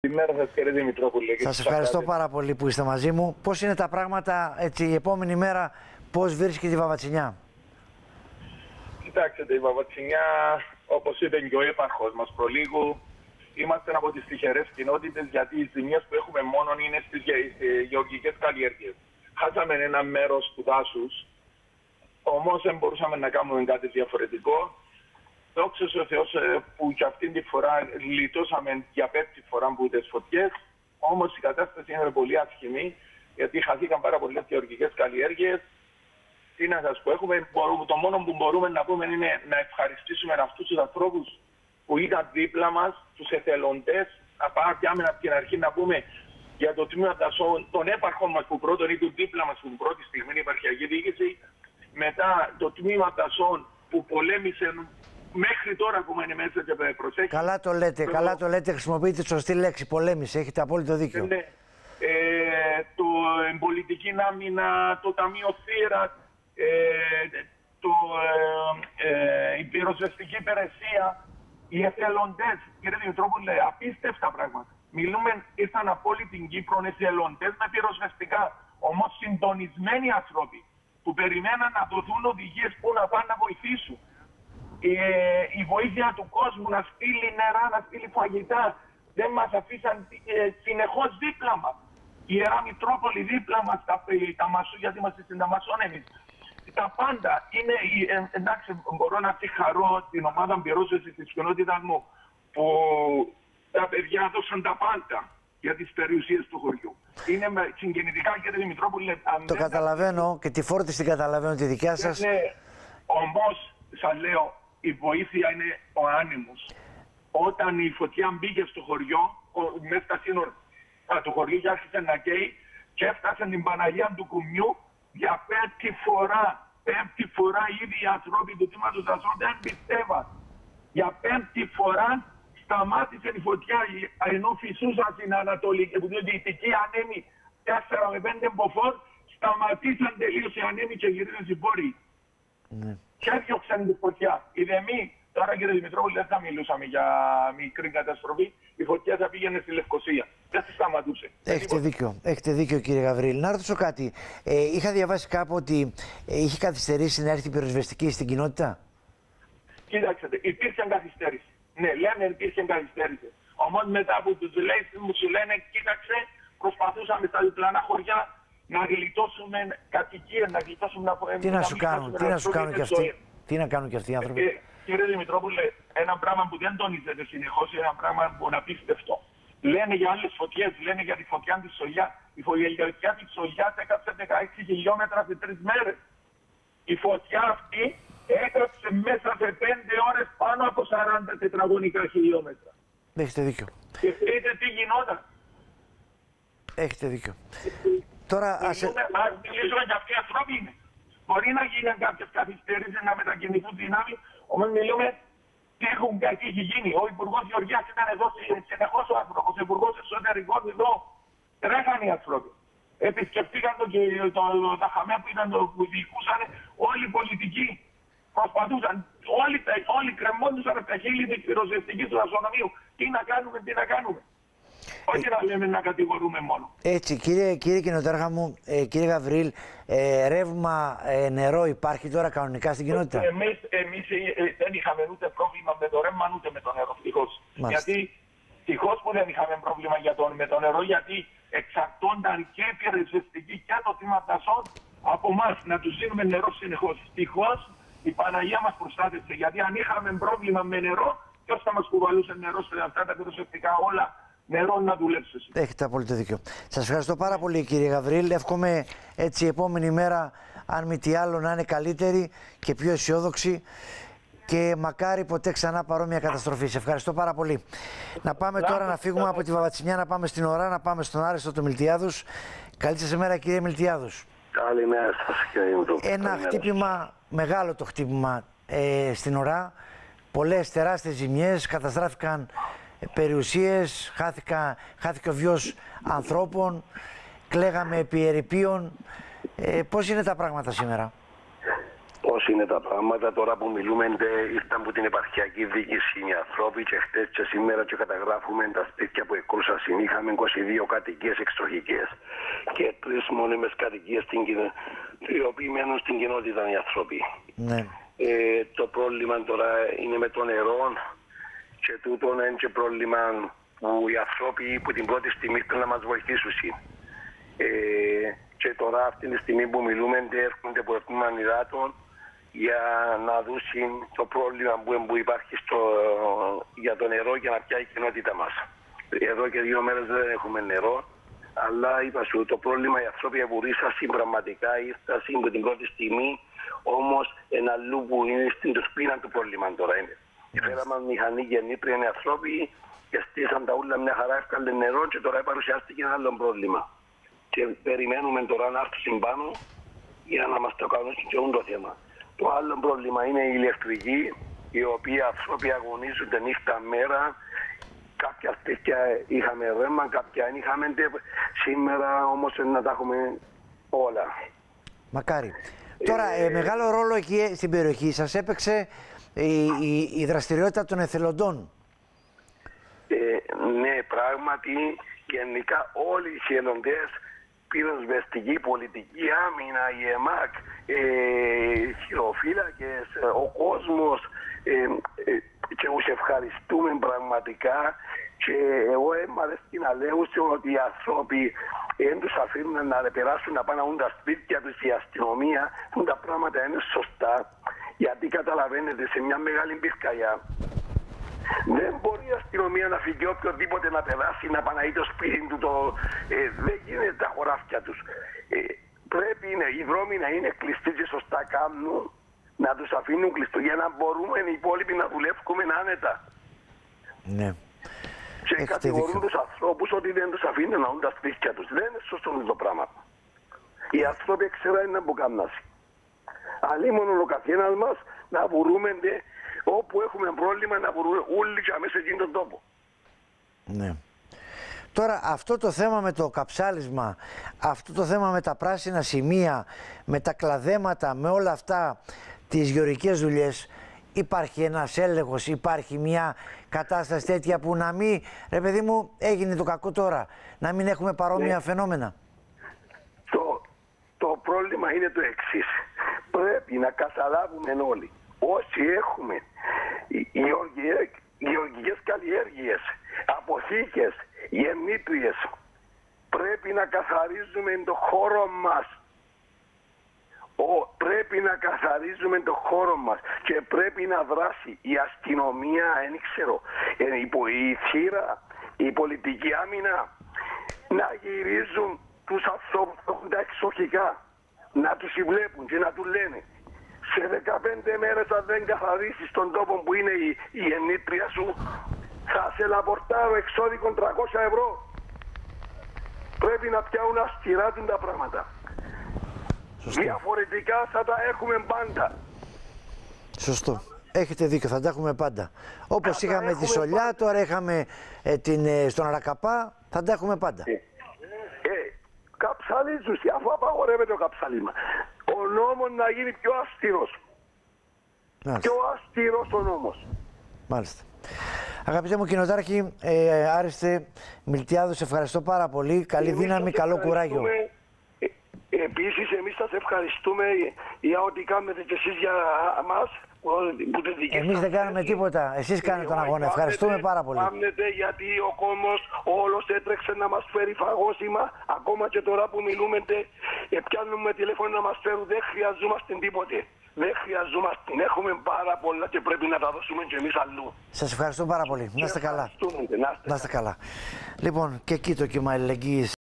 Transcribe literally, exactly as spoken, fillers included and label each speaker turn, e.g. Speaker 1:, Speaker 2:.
Speaker 1: Καλημέρα σας, κύριε Δημητρόπουλε.
Speaker 2: Σας ευχαριστώ πάρα πολύ που είστε μαζί μου. Πώς είναι τα πράγματα έτσι η επόμενη μέρα, πώς βρίσκεται η Βαβατσινιά?
Speaker 1: Κοιτάξτε, η Βαβατσινιά, όπως είπε και ο έπαρχος μας προλίγου, είμαστε από τις τυχερές κοινότητες, γιατί οι ζημιές που έχουμε μόνο είναι στις γεωργικές καλλιέργειες. Χάσαμε ένα μέρος του δάσους, όμως δεν μπορούσαμε να κάνουμε κάτι διαφορετικό. Δόξα ο Θεός που και αυτήν τη φορά λιτώσαμε για πέμπτη φορά από τις φωτιές, όμως η κατάσταση είναι πολύ άσχημη, γιατί χαθήκαν πάρα πολλές γεωργικές καλλιέργειες. Τι να σας πω, έχουμε, το μόνο που μπορούμε να πούμε είναι να ευχαριστήσουμε αυτούς τους ανθρώπους που ήταν δίπλα μας, τους εθελοντές, να πάμε πιάμε από την αρχή να πούμε για το τμήμα δασών, τον έπαρχο μας που πρώτον ήταν δίπλα μας την πρώτη στιγμή, η επαρχιακή διοίκηση, μετά το τμήμα δασών που πολέμησε μέχρι τώρα ακόμα είναι μέσα και προσέχει.
Speaker 2: Καλά το λέτε, το... καλά το λέτε, χρησιμοποιείτε τη σωστή λέξη, πολέμησε, έχετε απόλυτο δίκιο.
Speaker 1: Ναι, ε, το ε, πολιτική άμυνα, το Ταμείο Θύρα, ε, το, ε, ε, η πυροσβεστική υπηρεσία, οι εθελοντές, κύριε Δημητρόπουλε, απίστευτα πράγματα. Μιλούμε, ήρθαν από όλη την Κύπρο εθελοντές με πυροσβεστικά, όμως συντονισμένοι άνθρωποι που περιμέναν να δοθούν οδηγίες που να πάνε να βοηθήσουν. Η, η βοήθεια του κόσμου να στείλει νερά, να στείλει φαγητά. Δεν μας αφήσαν ε, συνεχώς δίπλα μας. Η Ιερά Μητρόπολη δίπλα μας, τα, τα Μασού, γιατί είμαστε στην Ταμασόν εμείς. Τα πάντα είναι, ε, εντάξει, μπορώ να συγχαρώ την ομάδα πυρόσβεσης της κοινότητας μου που τα παιδιά δώσαν τα πάντα για τις περιουσίες του χωριού. Είναι συγκινητικά, κύριε Δημητρόπουλε.
Speaker 2: Το καταλαβαίνω και τη φόρτιση την καταλαβαίνω τη δικιά σας.
Speaker 1: Ναι, όμως, σας λέω, η βοήθεια είναι ο άνεμος. Όταν η φωτιά μπήκε στο χωριό, μέσα στα σύνορα του χωριού και άρχισε να καίει και έφτασε την Παναγία του Κουμιού, για πέμπτη φορά, πέμπτη φορά ήδη οι άνθρωποι του τμήματος δασών δεν πιστεύαν. Για πέμπτη φορά σταμάτησε η φωτιά, ενώ φυσούσαν στην Ανατολική, που είναι δυτική ανέμη τέσσερα με πέντε μποφόρ, σταματήσαν τελείως οι ανέμοι και γυρίζουν στην πόρη.
Speaker 2: Ναι.
Speaker 1: Και έδιωξαν τη φωτιά. Οι δεμοί, τώρα κύριε Δημητρόπουλε, δεν θα μιλούσαμε για μικρή καταστροφή. Η φωτιά θα πήγαινε στη Λευκοσία. Δεν τη σταματούσε.
Speaker 2: Έχετε δίκιο. Έχετε δίκιο, κύριε Γαβρίλη. Να ρωτήσω κάτι. Ε, είχα διαβάσει κάπου ότι ε, είχε καθυστερήσει να έρθει η πυροσβεστική στην κοινότητα.
Speaker 1: Κοίταξτε, υπήρχε καθυστέρηση. Ναι, λέμε υπήρχε καθυστέρηση. Όμως μετά που τους λέει, μου σου λένε, κοίταξε, προσπαθούσαμε στα διπλανά χωριά να γλιτώσουμε κατοικίες, να γλιτώσουμε να
Speaker 2: Τι να, να σου κάνουν, τι να σου κάνουν κι αυτοί, τι να κάνουν κι αυτοί οι άνθρωποι.
Speaker 1: Ε, κύριε Δημητρόπουλε, ένα πράγμα που δεν τονίζεται συνεχώς, ένα πράγμα που είναι απίστευτο. Λένε για άλλες φωτιές, λένε για τη φωτιά της Σογιά. Η φωτιά της Σογιάς έκαψε δεκαέξι χιλιόμετρα σε τρεις μέρες. Η φωτιά αυτή έκαψε μέσα σε πέντε ώρες πάνω από σαράντα τετραγωνικά χιλιόμετρα.
Speaker 2: Έχετε δίκιο.
Speaker 1: Και δείτε τι γινόταν.
Speaker 2: Έχετε δίκιο. Τώρα ας...
Speaker 1: Ας μιλήσουμε για αυτοί οι ανθρώποι είναι. Μπορεί να γίνουν κάποιες καθυστέρησεις, να μετακινηθούν δυνάμεις, όμως μιλούμε τι έχουν τι έχει γίνει. Ο Υπουργός Γεωργίας ήταν εδώ συνεχώς ο άνθρωπος, ο Υπουργός Εσωτερικών εδώ. Τρέχανε οι άνθρωποι. Επισκεφτήκαν το, το, το, τα χαμέα που, ήταν, το, που διοικούσαν όλοι οι πολιτικοί. Προσπαθούσαν, όλοι, όλοι κρεμόντουσαν από τα χείλη της πυροσβεστικής του αστυνομίου. Τι να κάνουμε, τι να κάνουμε. Όχι να λέμε να κατηγορούμε μόνο.
Speaker 2: Έτσι, κύριε, κύριε κοινοτάρχα μου, ε, κύριε Γαβρίλ, ε, ρεύμα, ε, νερό υπάρχει τώρα κανονικά στην κοινότητα?
Speaker 1: Εμείς, εμείς ε, δεν είχαμε ούτε πρόβλημα με το ρεύμα ούτε με το νερό, ευτυχώς. Γιατί, ευτυχώς που δεν είχαμε πρόβλημα για το, με το νερό, γιατί εξαρτώνταν και η πυροσβεστική και το τμήμα δασών από εμάς να τους δίνουμε νερό συνεχώς. Ευτυχώς η Παναγία μας προστάτευσε, γιατί αν είχαμε πρόβλημα με νερό, ποιος θα μας κουβαλούσε νερό σε αυτά τα πυροσβεστικά όλα. Νερό να δουλέψει.
Speaker 2: Έχετε απόλυτο δίκιο. Σας ευχαριστώ πάρα πολύ, κύριε Γαβρίλ. Εύχομαι έτσι η επόμενη μέρα, αν μη τι άλλο, να είναι καλύτερη και πιο αισιόδοξη και μακάρι ποτέ ξανά παρόμοια καταστροφή. Σε ευχαριστώ πάρα πολύ. Να πάμε Λά, τώρα να φύγουμε από τη Βαβατσινιά, να πάμε στην Ωρά, να πάμε στον Άριστο του Μιλτιάδους. Καλή σας ημέρα, κύριε Μιλτιάδους.
Speaker 3: Καλημέρα σας, κύριε Μιλτιάδους.
Speaker 2: Ένα Καλημέρα. χτύπημα, μεγάλο το χτύπημα ε, στην Ωρά. Πολλές τεράστιες ζημιές, καταστράφηκαν περιουσίες, χάθηκα, χάθηκε ο βιος ανθρώπων, κλαίγαμε επί ερειπίων. Ε, πώς είναι τα πράγματα σήμερα?
Speaker 3: Ως πώς είναι τα πράγματα. Τώρα που μιλούμε, ήρθαν από την επαρχιακή διοίκηση οι άνθρωποι και χτες και σήμερα και καταγράφουμε τα σπίτια που εκρούσασαν. Είχαμε είκοσι δύο κατοικίες εξοχικές και τρεις μόνιμες κατοικίες οι οποίοι μένουν στην κοινότητα οι άνθρωποι.
Speaker 2: Ναι.
Speaker 3: Ε, το πρόβλημα τώρα είναι με το νερό και τούτο είναι και πρόβλημα που οι άνθρωποι που την πρώτη στιγμή θέλουν να μας βοηθήσουν. Ε, και τώρα αυτή τη στιγμή που μιλούμε έρχονται από ερχόμενων υδάτων για να δούσουν το πρόβλημα που, που υπάρχει στο, για το νερό για να πιάει η κοινότητα μας. Εδώ και δύο μέρες δεν έχουμε νερό, αλλά είπα σου το πρόβλημα οι άνθρωποι απορρίσασαν πραγματικά ήρθασαν από την πρώτη στιγμή, όμως ένα αλλού που είναι στην τουρπίνα του πρόβλημα τώρα είναι. Yes. Φέραμε μηχανή γεννήτρια οι άνθρωποι και στήσαν τα ούλα μια χαρά, έφκαλε νερό και τώρα παρουσιάστηκε ένα άλλο πρόβλημα. Και περιμένουμε τώρα να έρθουν πάνω για να μας το κάνουν και το θέμα. Το άλλο πρόβλημα είναι η ηλεκτρική, οι οποίοι άνθρωποι αγωνίζονται νύχτα μέρα. Κάποια σπίτια είχαμε ρέμα, κάποια δεν είχαμε. Σήμερα όμως να τα έχουμε όλα.
Speaker 2: Μακάρι. Τώρα, ε, μεγάλο ρόλο εκεί στην περιοχή σας έπαιξε η, η, η δραστηριότητα των εθελοντών.
Speaker 3: Ε, ναι, πράγματι, γενικά όλοι οι εθελοντές, πυροσβεστική, πολιτική άμυνα, η ΕΜΑΚ, ε, χειροφύλακες, ο κόσμος ε, ε, και τους ευχαριστούμε πραγματικά και εγώ έμαθα στην αλέουση ότι οι άνθρωποι δεν τους αφήνουν να περάσουν να πάνε τα σπίτια τους, η αστυνομία, που τα πράγματα είναι σωστά, γιατί καταλαβαίνετε σε μια μεγάλη πυρκαγιά δεν μπορεί η αστυνομία να φύγει οποιοδήποτε να περάσει, να παναεί το σπίτι του, το, ε, δεν γίνεται τα χωράφια τους. Ε, πρέπει είναι, οι δρόμοι να είναι κλειστοί και σωστά κάνουν, να τους αφήνουν κλειστού για να μπορούμε οι υπόλοιποι να δουλεύουμε άνετα.
Speaker 2: Ναι.
Speaker 3: Και Έχετε κατηγορούν δίκιο. Τους ανθρώπους ότι δεν τους αφήνουν να δουν τα σπίτια τους. Δεν είναι σωστό το πράγμα. Οι άνθρωποι ξέρουν να μπουκάμουν. Αλλήμον ο καθένας μας να μπορούμε όπου έχουμε πρόβλημα να μπορούμε όλοι και αμέσως εκείνη τον τόπο.
Speaker 2: Ναι. Τώρα αυτό το θέμα με το καψάλισμα, αυτό το θέμα με τα πράσινα σημεία, με τα κλαδέματα, με όλα αυτά τις γεωργικές δουλειές, υπάρχει ένας έλεγχος, υπάρχει μια κατάσταση τέτοια που να μην, ρε παιδί μου, έγινε το κακό τώρα, να μην έχουμε παρόμοια ναι. φαινόμενα.
Speaker 3: Το, το πρόβλημα είναι το εξής. Πρέπει να καταλάβουμε όλοι. Όσοι έχουμε γεωργικές καλλιέργειες, αποθήκες, γεννήτριες, πρέπει να καθαρίζουμε το χώρο μας. Ο, πρέπει να καθαρίζουμε το χώρο μας και πρέπει να δράσει η αστυνομία, δεν ξέρω, η θύρα, η πολιτική άμυνα, να γυρίζουν τους ανθρώπους που έχουν τα εξοχικά, να τους βλέπουν και να τους λένε. Σε δεκαπέντε μέρες αν δεν καθαρίσεις τον τόπο που είναι η, η γεννήτρια σου, θα σε λαπορτάρω εξώδικο τριακόσια ευρώ. Πρέπει να πιάουν αυστηρά τα πράγματα. Σωστό. Διαφορετικά θα τα έχουμε πάντα.
Speaker 2: Σωστό. Έχετε δίκιο, θα τα έχουμε πάντα. Όπως θα είχαμε τη Σολιά, πάντα. Τώρα είχαμε ε, την, ε, στον Αρακαπά, θα τα έχουμε πάντα.
Speaker 3: Ε, ε, καψαλίζουν, αφού απαγορεύεται το καψαλίσμα. Ο νόμος να γίνει πιο αυστηρός. Μάλιστα. Πιο αυστηρός ο νόμος.
Speaker 2: Μάλιστα. Αγαπητέ μου κοινοτάρχη, ε, Άριστε Μιλτιάδου, σε ευχαριστώ πάρα πολύ. Καλή εμείς δύναμη, καλό κουράγιο.
Speaker 3: Ε, επίσης, εμείς σας ευχαριστούμε για ό,τι κάνετε και εσείς για μας.
Speaker 2: Εμείς δεν κάνουμε τίποτα. Εσείς κάνετε τον αγώνα. Ευχαριστούμε πάρα πολύ.
Speaker 3: Κάμνετε γιατί ο κόσμος όλος έτρεξε να μας φέρει φαγόσιμα. Ακόμα και τώρα που μιλούμε, πιάνουμε τηλέφωνο να μας φέρουν. Δεν χρειαζόμαστε τίποτε. Δεν χρειαζόμαστε. Έχουμε πάρα πολλά και πρέπει να τα δώσουμε και εμείς αλλού.
Speaker 2: Σας ευχαριστώ πάρα πολύ. Να είστε καλά.
Speaker 3: Να είστε
Speaker 2: καλά. Λοιπόν, και εκεί το κύμα αλληλεγγύης.